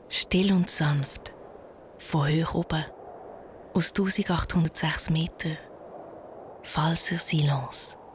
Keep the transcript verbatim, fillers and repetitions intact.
Still und sanft, von hoch oben, aus eintausendachthundertsechs Metern, Pfalzer Silence.